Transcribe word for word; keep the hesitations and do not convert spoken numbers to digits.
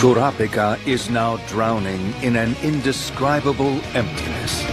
Kurapika is now drowning in an indescribable emptiness.